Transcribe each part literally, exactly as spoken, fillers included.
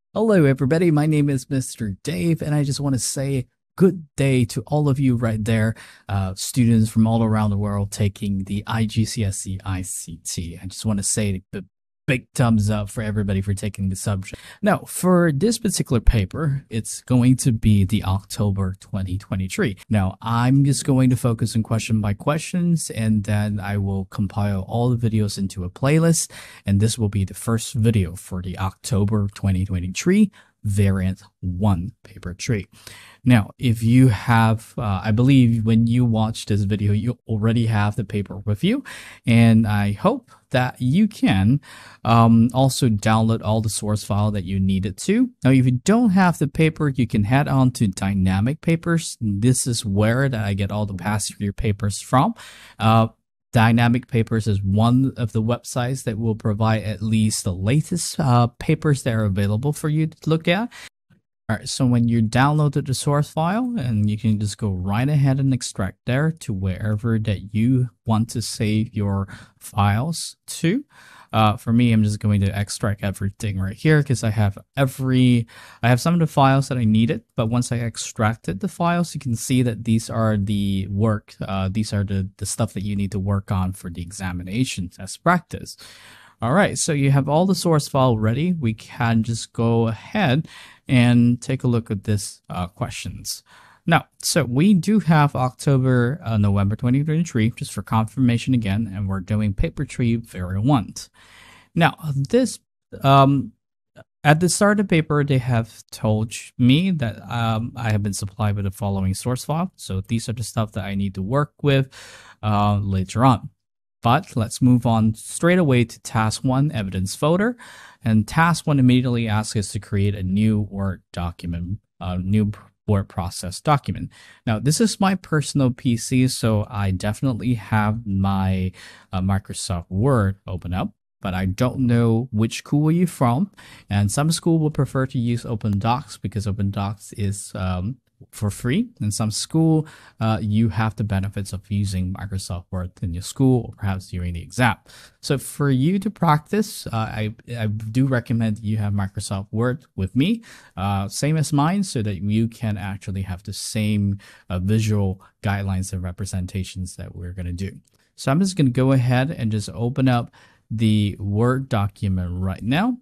Hello, everybody. My name is Mister Dave, and I just want to say good day to all of you right there, uh, students from all around the world taking the I G C S E I C T. I just want to say a big thumbs up for everybody for taking the subject. Now, for this particular paper, it's going to be the October twenty twenty-three. Now, I'm just going to focus on question by questions, and then I will compile all the videos into a playlist, and this will be the first video for the October twenty twenty-three variant one paper three. Now, if you have, uh, I believe when you watch this video, you already have the paper with you, and I hope that you can um, also download all the source file that you needed to. Now, if you don't have the paper, you can head on to Dynamic Papers. This is where that I get all the past year papers from. Uh, Dynamic Papers is one of the websites that will provide at least the latest uh, papers that are available for you to look at. All right, so when you downloaded the source file, and you can just go right ahead and extract there to wherever that you want to save your files to. Uh, for me, I'm just going to extract everything right here because I have every, I have some of the files that I needed, but once I extracted the files, you can see that these are the work, uh, these are the, the stuff that you need to work on for the examinations as practice. All right, so you have all the source file ready. We can just go ahead and take a look at this uh, questions. Now, so we do have October, uh, November twenty twenty-three, just for confirmation again, and we're doing paper three variant one. Now, this, um, at the start of the paper, they have told me that um, I have been supplied with the following source file. So these are the stuff that I need to work with uh, later on. But let's move on straight away to task one, evidence folder. And task one immediately asks us to create a new Word document, a new word process document. Now, this is my personal P C, so I definitely have my uh, Microsoft Word open up, but I don't know which school you're from. And some school will prefer to use Open Docs because Open Docs is um, for free. In some school, uh, you have the benefits of using Microsoft Word in your school or perhaps during the exam. So for you to practice, uh, I, I do recommend you have Microsoft Word with me, uh, same as mine, so that you can actually have the same uh, visual guidelines and representations that we're going to do. So I'm just going to go ahead and just open up the Word document right now.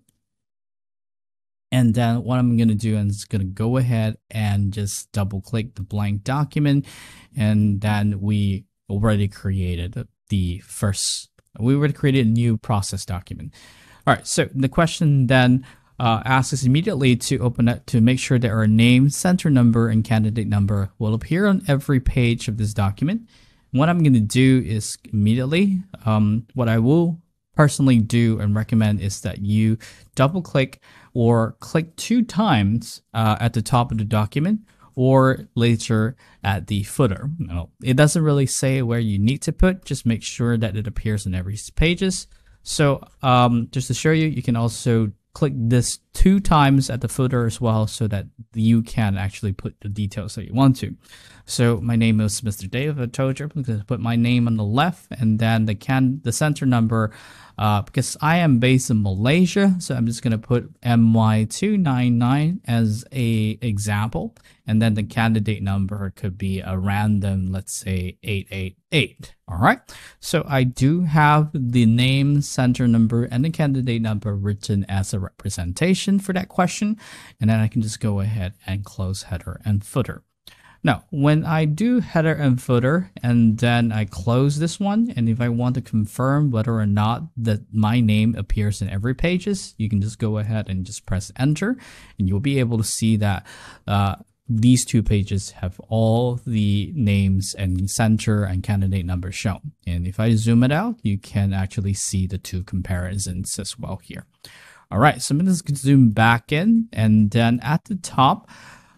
And then what I'm going to do is going to go ahead and just double click the blank document. And then we already created the first, we already created a new process document. All right, so the question then uh, asks us immediately to open it to make sure that our name, center number, and candidate number will appear on every page of this document. What I'm going to do is immediately, um, what I will personally do and recommend is that you double click or click two times uh, at the top of the document or later at the footer. Now, it doesn't really say where you need to put, just make sure that it appears on every pages. So um, just to show you, you can also click this two times at the footer as well so that you can actually put the details that you want to. So my name is Mister Dave. I told you I'm going to put my name on the left and then the can the center number uh, because I am based in Malaysia. So I'm just going to put M Y two nine nine as a example. And then the candidate number could be a random, let's say eight eight eight. All right. So I do have the name, center number, and the candidate number written as a representation for that question. And then I can just go ahead and close header and footer. Now, when I do header and footer, and then I close this one, and if I want to confirm whether or not that my name appears in every pages, you can just go ahead and just press enter, and you'll be able to see that uh, these two pages have all the names and center and candidate numbers shown. And if I zoom it out, you can actually see the two comparisons as well here. All right, so I'm going to zoom back in, and then at the top,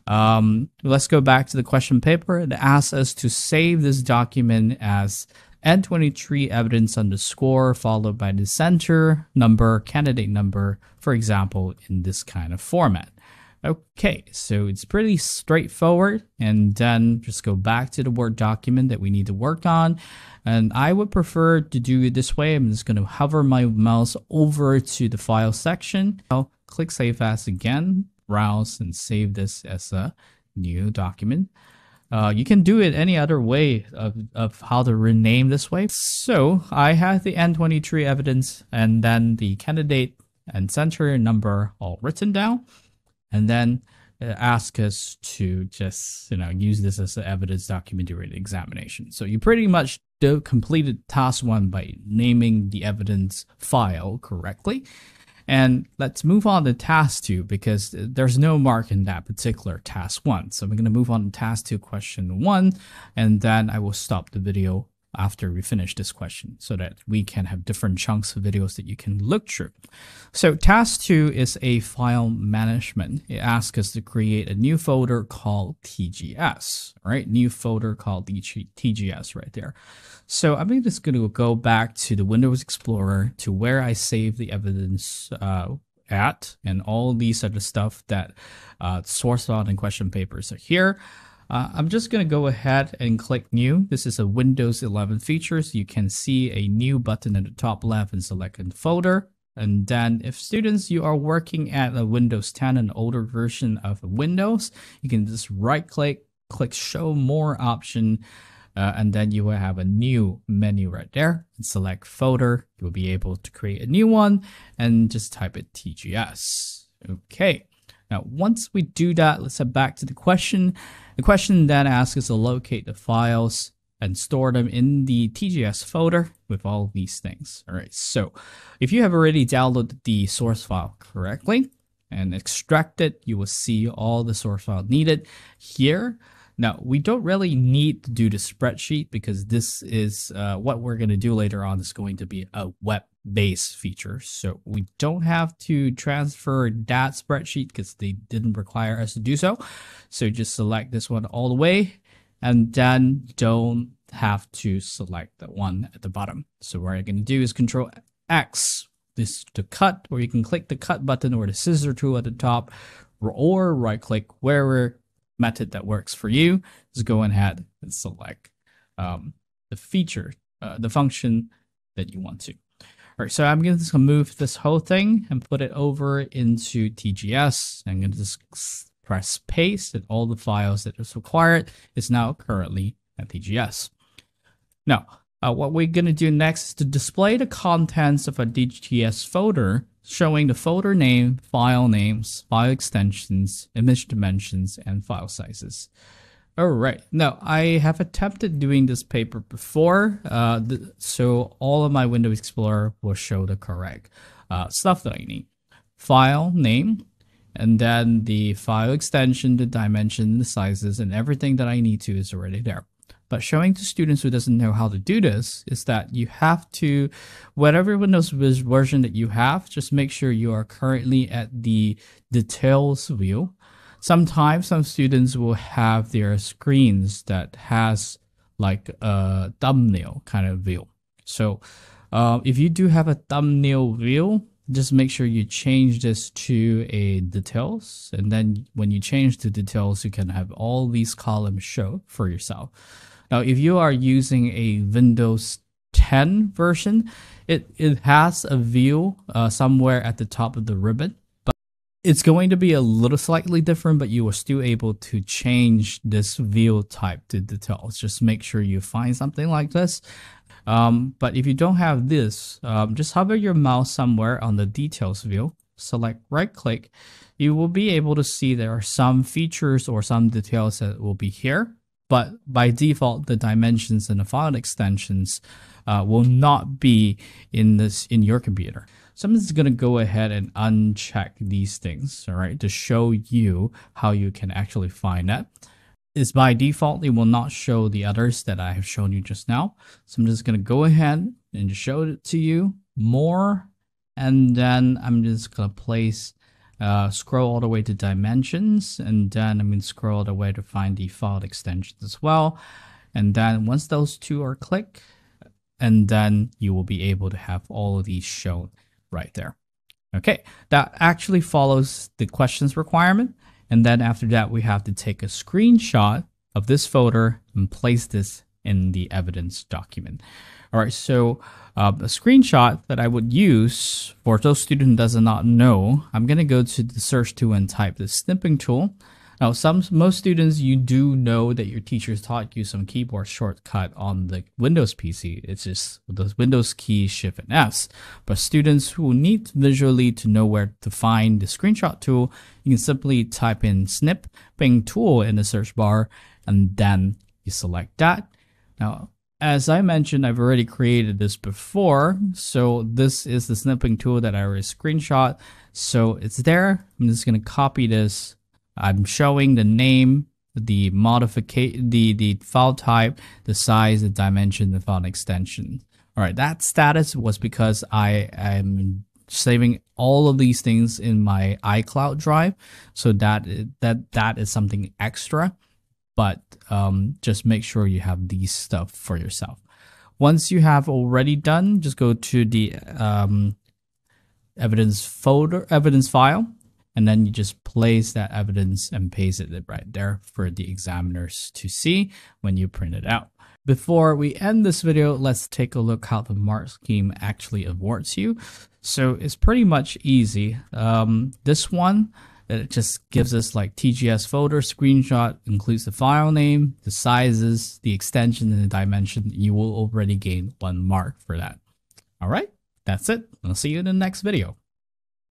um, let's go back to the question paper. It asks us to save this document as N twenty-three evidence underscore followed by the center number, candidate number, for example, in this kind of format. Okay, so it's pretty straightforward, and then just go back to the Word document that we need to work on. And I would prefer to do it this way. I'm just going to hover my mouse over to the file section. I'll click Save As again, browse and save this as a new document. Uh, you can do it any other way of, of how to rename this way. So I have the N twenty-three evidence and then the candidate and center number all written down. And then ask us to just, you know, use this as an evidence document during the examination. So you pretty much do completed task one by naming the evidence file correctly. And let's move on to task two because there's no mark in that particular task one. So we're going to move on to task two, question one, and then I will stop the video after we finish this question so that we can have different chunks of videos that you can look through. So task two is a file management. It asks us to create a new folder called T G S, right? New folder called T G S right there. So I'm just going to go back to the Windows Explorer to where I saved the evidence uh, at, and all these other stuff that uh, source file and question papers are here. Uh, I'm just going to go ahead and click New. This is a Windows eleven feature. So you can see a New button at the top left and select a folder. And then if students, you are working at a Windows ten, an older version of Windows, you can just right click, click Show More option. Uh, and then you will have a new menu right there and select folder. You will be able to create a new one and just type it T G S. Okay. Now, once we do that, let's head back to the question. The question then asks us to locate the files and store them in the T G S folder with all these things. All right. So if you have already downloaded the source file correctly and extracted, you will see all the source file needed here. Now, we don't really need to do the spreadsheet because this is uh, what we're going to do later on is going to be a web-based feature. So we don't have to transfer that spreadsheet because they didn't require us to do so. So just select this one all the way and then don't have to select the one at the bottom. So what you're going to do is Control X, this to cut, or you can click the cut button or the scissor tool at the top, or right click wherever method that works for you. Just go ahead and select um, the feature, uh, the function that you want to. All right, so I'm going to just move this whole thing and put it over into T G S. I'm going to just press paste, and all the files that is required is now currently at T G S. Now, uh, what we're going to do next is to display the contents of a T G S folder, showing the folder name, file names, file extensions, image dimensions, and file sizes. All right. Now, I have attempted doing this paper before, uh, th so all of my Windows Explorer will show the correct uh, stuff that I need. File name, and then the file extension, the dimension, the sizes, and everything that I need to is already there. But showing to students who doesn't know how to do this is that you have to, whatever Windows version that you have, just make sure you are currently at the details view. Sometimes some students will have their screens that has like a thumbnail kind of view. So uh, if you do have a thumbnail view, just make sure you change this to a details. And then when you change to details, you can have all these columns show for yourself. Now, if you are using a Windows ten version, it, it has a view uh, somewhere at the top of the ribbon, but it's going to be a little slightly different, but you are still able to change this view type to details. Just make sure you find something like this. Um, but if you don't have this, um, just hover your mouse somewhere on the details view, select right click. You will be able to see there are some features or some details that will be here. But by default, the dimensions and the file extensions uh, will not be in this in your computer. So I'm just going to go ahead and uncheck these things, all right, to show you how you can actually find that. Is by default, it will not show the others that I have shown you just now. So I'm just going to go ahead and show it to you more. And then I'm just going to place Uh, scroll all the way to dimensions, and then I'm going to scroll all the way to find the file extensions as well. And then once those two are clicked, and then you will be able to have all of these shown right there. Okay, that actually follows the questions requirement. And then after that, we have to take a screenshot of this folder and place this in the evidence document. All right, so uh, a screenshot that I would use for those students who does not know, I'm going to go to the search tool and type the snipping tool. Now, some most students, you do know that your teachers taught you some keyboard shortcut on the Windows P C. It's just the Windows key, Shift and S. But students who need visually to know where to find the screenshot tool, you can simply type in snipping tool in the search bar, and then you select that. Now, as I mentioned, I've already created this before. So this is the snipping tool that I already screenshot. So it's there. I'm just going to copy this. I'm showing the name, the modification, the, the file type, the size, the dimension, the file extension. All right, that status was because I am saving all of these things in my iCloud drive. So that that that is something extra, but um, just make sure you have these stuff for yourself. Once you have already done, just go to the um, evidence folder, evidence file. And then you just place that evidence and paste it right there for the examiners to see when you print it out. Before we end this video, let's take a look how the mark scheme actually awards you. So it's pretty much easy. Um, this one, it just gives us like T G S folder screenshot, includes the file name, the sizes, the extension, and the dimension. You will already gain one mark for that. All right, that's it. I'll see you in the next video.